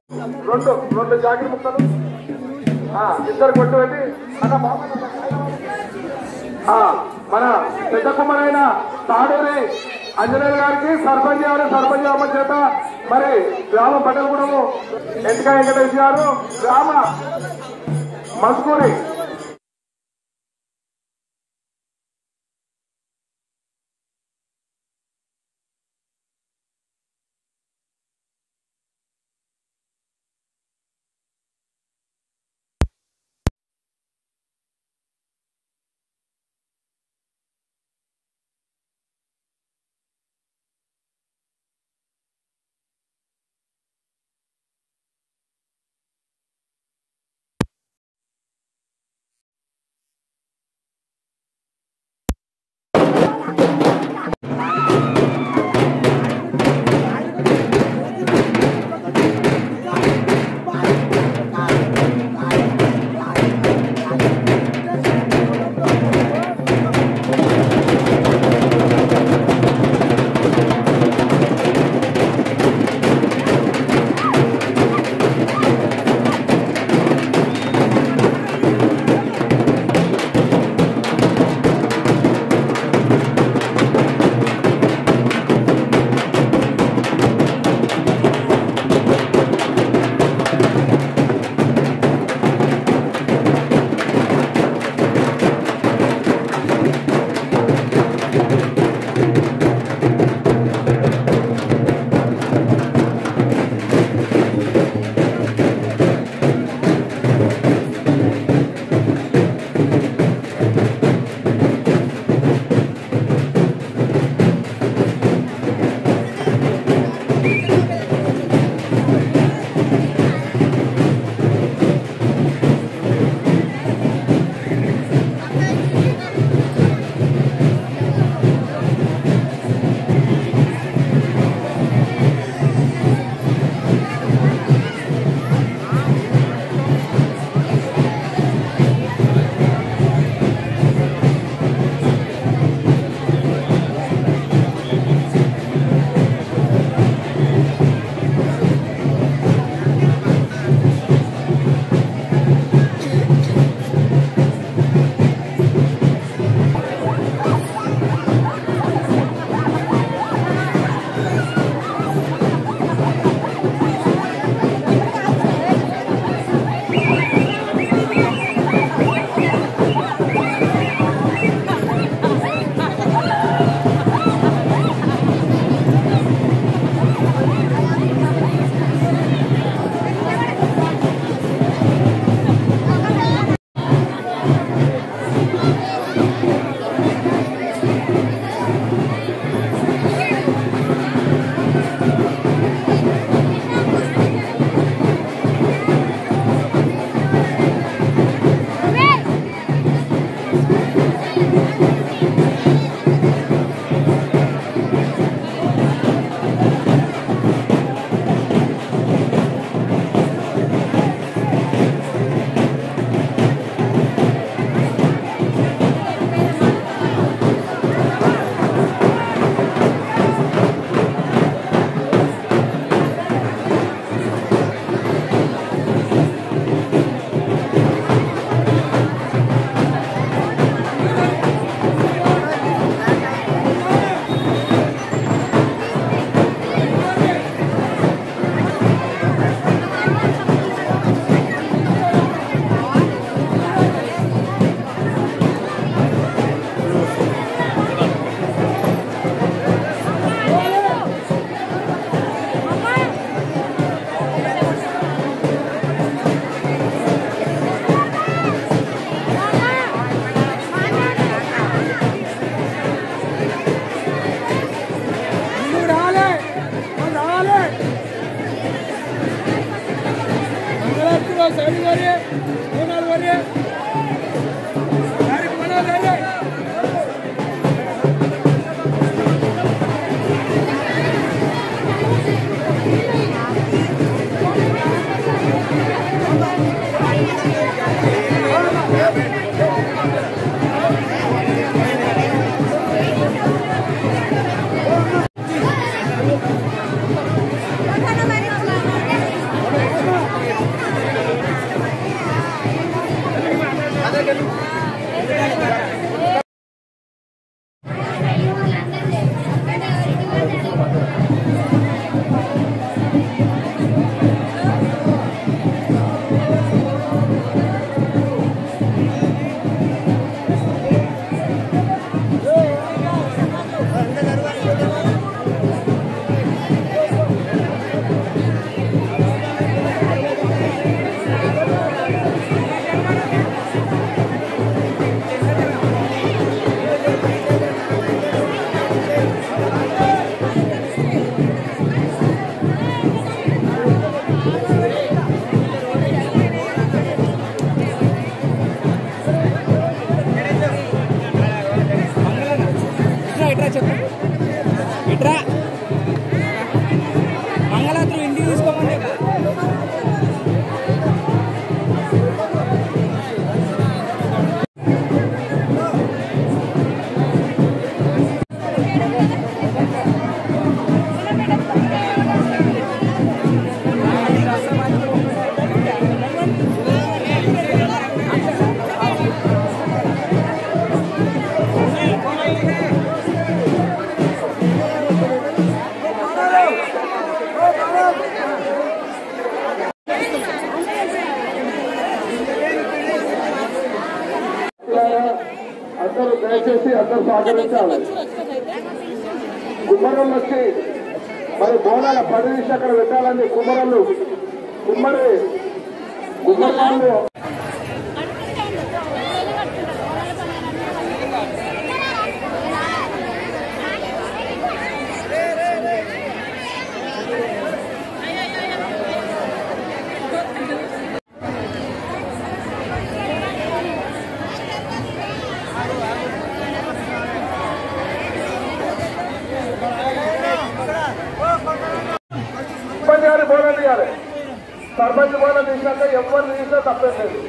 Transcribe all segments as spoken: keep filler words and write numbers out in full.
రెండు రెండు జాకెట్ ముక్కలు ఇద్దరు కొట్టు పెట్టి అన్న మన పెద్ద కుమ్మరైన తాడూరి అంజనేయులు గారికి సర్పంచ్ గారు సర్పంచ్ అమ్మ చేత మరి గ్రామ పట్టణగూడెము ఎంటిక వెంకటేష్ గారు గ్రామ మస్కూరి అందరూ దయచేసి అందరూ సహకరించాలి. కుమ్మరులు వచ్చి మరి బోనాల పది నిమిషం అక్కడ పెట్టాలని కుమ్మరులు కుమ్మరి కుమ్మరులు బోనం తీయాలి. సర్పంచ్ బోనం తీసినాక ఎవరు తీసినా తప్పేలేదు.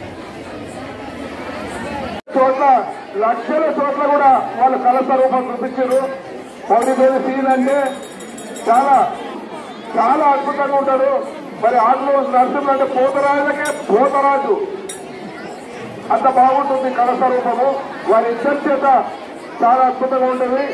చోట్ల లక్షల చోట్ల కూడా వాళ్ళు కలస రూపం చూపించారు. పౌడి పేరు సీన్ అంటే చాలా చాలా అద్భుతంగా ఉంటారు. మరి ఆటలు నరసింహులు అంటే పోతరాజులకే పోతరాజు అంత బాగుంటుంది కలస రూపము. వారి ఇద్దరి చేత చాలా అద్భుతంగా ఉంటుంది.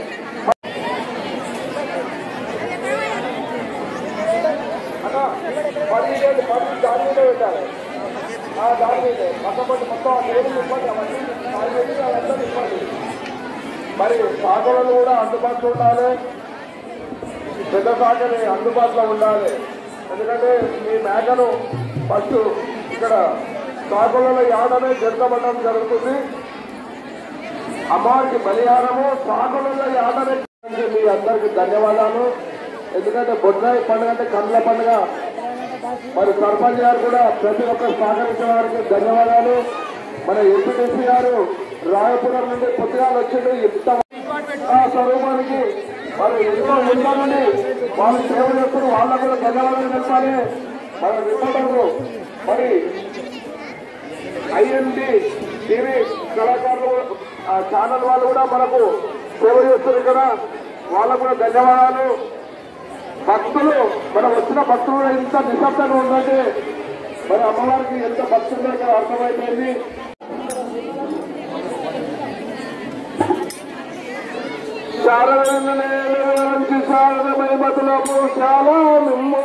పది వేలు పది దాని మీద పెట్టాలి. ఆ దాని మీద పక్కపట్టి మొత్తం దేవుడు ఇవ్వండి. అవన్నీ దాని మీద అదంతా ఇవ్వండి. మరి సాగులను కూడా అందుబాటులో ఉండాలి. పెద్ద సాగని అందుబాటులో ఉండాలి. ఎందుకంటే మీ మేకను ఫస్ట్ ఇక్కడ సాగులలో యాడమే జరగబడడం జరుగుతుంది. అమ్మవారికి బలిహారము సాగులలో యాడమే. మీ అందరికి ధన్యవాదాలు. ఎందుకంటే బొడ్రాయి పండుగ అంటే కండ్ల పండుగ. మరి సర్పంచ్ గారు కూడా ప్రతి ఒక్కరు సహకరించిన వారికి ధన్యవాదాలు. మన ఎంపీటీసీ గారు రాయపురం నుండి పుస్తకాలు వచ్చిండు. ఇంత స్వరూపానికి మరి ఎంతో ముందు నుండి వాళ్ళు సేవ చేస్తున్న వాళ్ళకు కూడా ధన్యవాదాలు చెప్పాలి. మన రిపోర్టర్లు మరి ఐఎన్డి టీవీ కళాకారులు ఛానల్ వాళ్ళు కూడా మనకు సేవ చేస్తున్నారు ఇక్కడ. వాళ్ళకు కూడా ధన్యవాదాలు. భక్తులు మనం వచ్చిన భక్తులు ఇంత నిశ్శబ్దంగా ఉందంటే మరి అమ్మవారికి ఎంత భక్తులు ఇక్కడ అర్థమైపోయింది. శారదీ శారదమై మతులకు చాలా మిమ్ము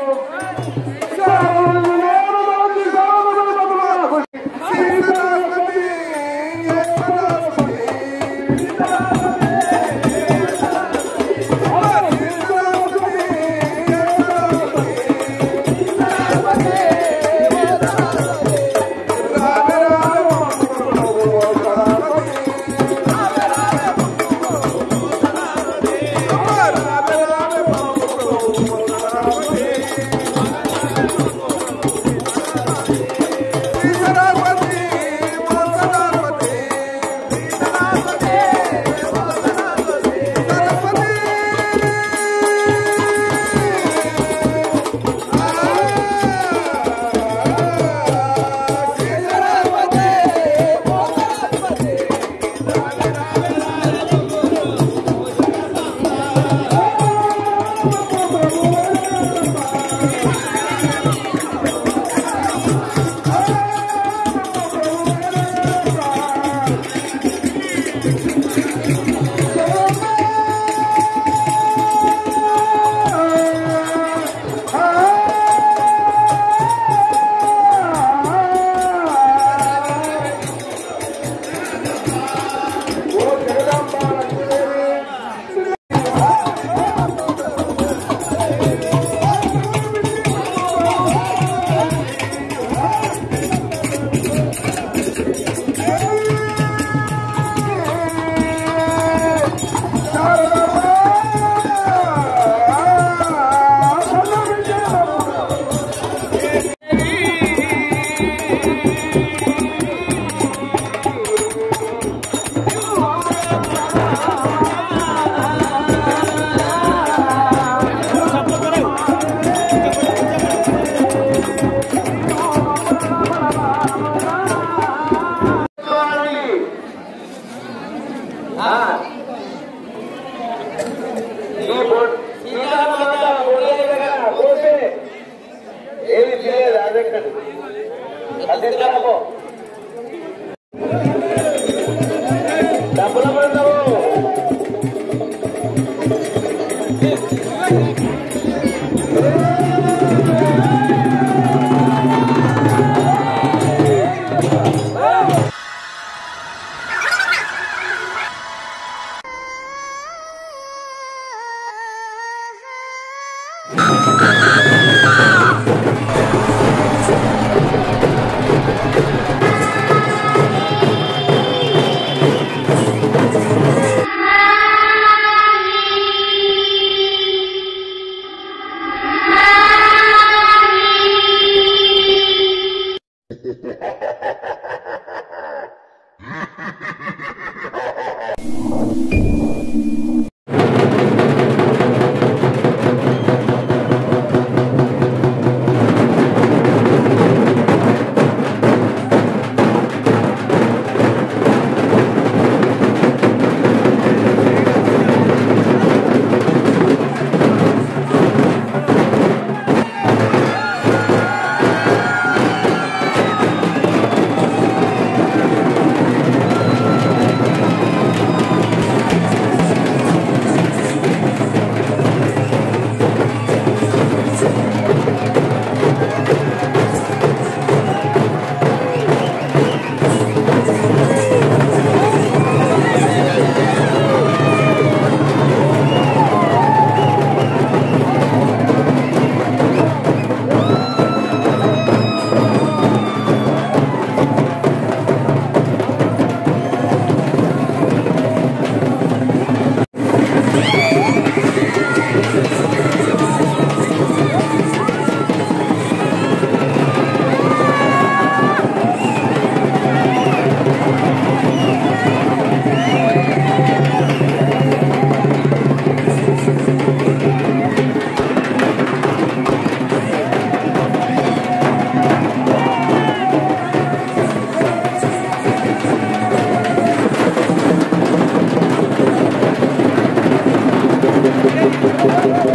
Thank you.